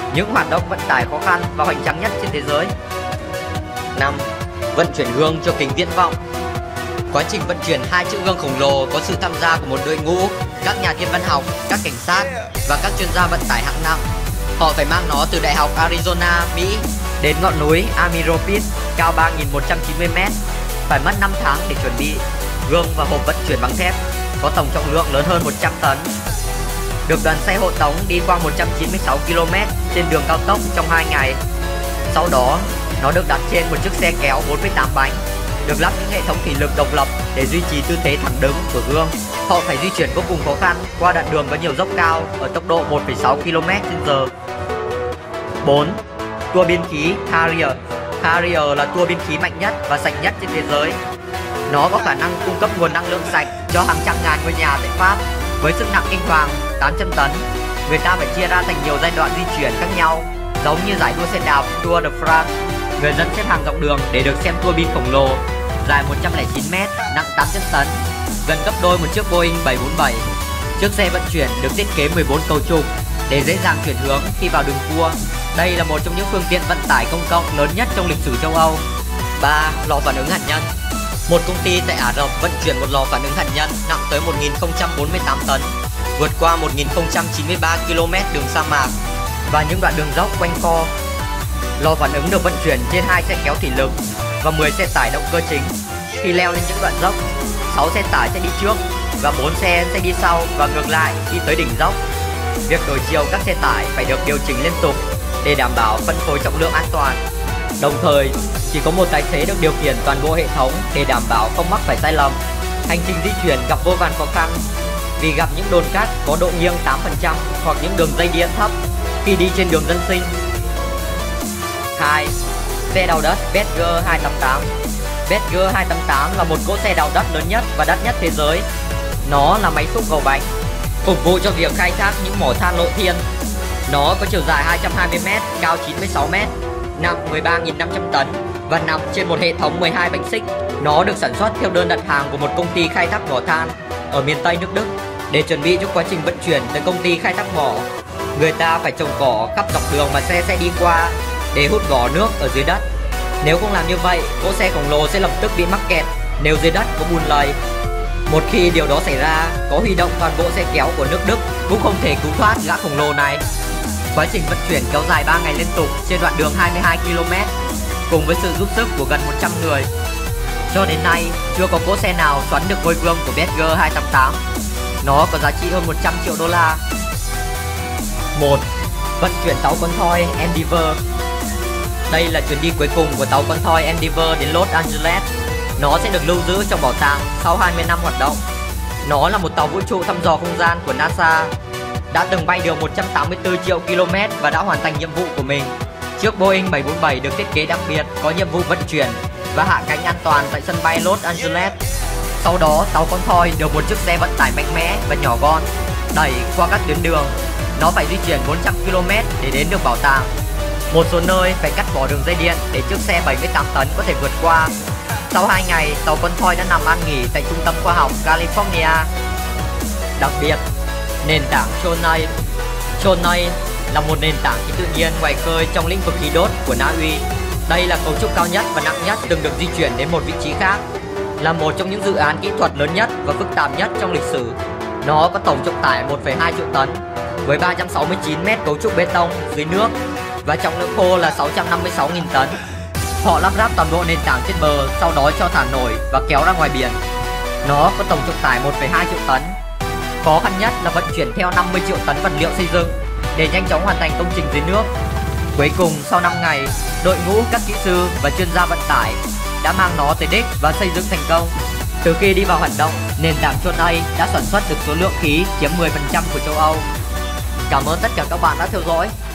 những hoạt động vận tải khó khăn và hoành tráng nhất trên thế giới. 5. Vận chuyển gương cho kính viễn vọng. Quá trình vận chuyển hai chiếc gương khổng lồ có sự tham gia của một đội ngũ các nhà thiên văn học, các cảnh sát và các chuyên gia vận tải hạng nặng. Họ phải mang nó từ Đại học Arizona, Mỹ đến ngọn núi Amiropis cao 3.190m. Phải mất 5 tháng để chuẩn bị. Gương và hộp vận chuyển bằng thép có tổng trọng lượng lớn hơn 100 tấn. Được đoàn xe hộ tống đi qua 196 km trên đường cao tốc trong 2 ngày. Sau đó, nó được đặt trên một chiếc xe kéo 48 bánh, được lắp những hệ thống thủy lực độc lập để duy trì tư thế thẳng đứng của gương. Họ phải di chuyển vô cùng khó khăn qua đoạn đường có nhiều dốc cao ở tốc độ 1,6 km/h. 4. Tua biên khí Harrier. Harrier là tua biên khí mạnh nhất và sạch nhất trên thế giới. Nó có khả năng cung cấp nguồn năng lượng sạch cho hàng trăm ngàn ngôi nhà tại Pháp với sức nặng kinh hoàng 800 tấn. Người ta phải chia ra thành nhiều giai đoạn di chuyển khác nhau, giống như giải đua xe đạp Tour de France. Người dân xếp hàng dọc đường để được xem tua bin khổng lồ dài 109m, nặng 800 tấn, gần gấp đôi một chiếc Boeing 747. Chiếc xe vận chuyển được thiết kế 14 cầu trục để dễ dàng chuyển hướng khi vào đường cua. Đây là một trong những phương tiện vận tải công cộng lớn nhất trong lịch sử châu Âu. 3. Lò phản ứng hạt nhân. Một công ty tại Ả Rập vận chuyển một lò phản ứng hạt nhân nặng tới 1048 tấn, vượt qua 1093 km đường sa mạc và những đoạn đường dốc quanh co. Lò phản ứng được vận chuyển trên 2 xe kéo thủy lực và 10 xe tải động cơ chính. Khi leo lên những đoạn dốc, 6 xe tải sẽ đi trước và 4 xe sẽ đi sau và ngược lại khi tới đỉnh dốc. Việc đổi chiều các xe tải phải được điều chỉnh liên tục để đảm bảo phân phối trọng lượng an toàn. Đồng thời, chỉ có một tài xế được điều khiển toàn bộ hệ thống để đảm bảo không mắc phải sai lầm. Hành trình di chuyển gặp vô vàn khó khăn vì gặp những đồn cát có độ nghiêng 8% hoặc những đường dây điện thấp khi đi trên đường dân sinh. 2. Xe đào đất Badger 288. Badger 288 là một cỗ xe đào đất lớn nhất và đắt nhất thế giới. Nó là máy xúc gầu bánh, phục vụ cho việc khai thác những mỏ than lộ thiên. Nó có chiều dài 220m, cao 96m, nặng 13.500 tấn và nằm trên một hệ thống 12 bánh xích. Nó được sản xuất theo đơn đặt hàng của một công ty khai thác mỏ than ở miền Tây nước Đức. Để chuẩn bị cho quá trình vận chuyển tới công ty khai thác mỏ, người ta phải trồng cỏ khắp dọc đường mà xe sẽ đi qua để hút vỏ nước ở dưới đất. Nếu không làm như vậy, cỗ xe khổng lồ sẽ lập tức bị mắc kẹt nếu dưới đất có bùn lầy. Một khi điều đó xảy ra, có huy động toàn bộ xe kéo của nước Đức cũng không thể cứu thoát gã khổng lồ này. Quá trình vận chuyển kéo dài 3 ngày liên tục trên đoạn đường 22 km cùng với sự giúp sức của gần 100 người. Cho đến nay, chưa có cỗ xe nào xoắn được ngôi vương của Badger 288. Nó có giá trị hơn 100 triệu đô la. 1. Vận chuyển tàu con thoi Endeavour. Đây là chuyến đi cuối cùng của tàu con thoi Endeavour đến Los Angeles. Nó sẽ được lưu giữ trong bảo tàng sau 20 năm hoạt động. Nó là một tàu vũ trụ thăm dò không gian của NASA, đã từng bay được 184 triệu km và đã hoàn thành nhiệm vụ của mình. Chiếc Boeing 747 được thiết kế đặc biệt có nhiệm vụ vận chuyển và hạ cánh an toàn tại sân bay Los Angeles. Sau đó, tàu con thoi được một chiếc xe vận tải mạnh mẽ và nhỏ gọn đẩy qua các tuyến đường. Nó phải di chuyển 400 km để đến được bảo tàng. Một số nơi phải cắt bỏ đường dây điện để chiếc xe 78 tấn có thể vượt qua. Sau 2 ngày, tàu con thoi đã nằm an nghỉ tại Trung tâm Khoa học California. Đặc biệt, nền tảng Chonai. Chonai là một nền tảng khí tự nhiên ngoài khơi trong lĩnh vực khí đốt của Na Uy. Đây là cấu trúc cao nhất và nặng nhất từng được di chuyển đến một vị trí khác. Là một trong những dự án kỹ thuật lớn nhất và phức tạp nhất trong lịch sử. Nó có tổng trọng tải 1,2 triệu tấn với 369 mét cấu trúc bê tông dưới nước và trọng lượng khô là 656.000 tấn. Họ lắp ráp toàn bộ nền tảng trên bờ, sau đó cho thả nổi và kéo ra ngoài biển. Nó có tổng trọng tải 1,2 triệu tấn. Khó khăn nhất là vận chuyển theo 50 triệu tấn vật liệu xây dựng để nhanh chóng hoàn thành công trình dưới nước. Cuối cùng, sau 5 ngày, đội ngũ các kỹ sư và chuyên gia vận tải đã mang nó tới đích và xây dựng thành công. Từ khi đi vào hoạt động, nền tảng Chonai đã sản xuất được số lượng khí chiếm 10% của châu Âu. Cảm ơn tất cả các bạn đã theo dõi.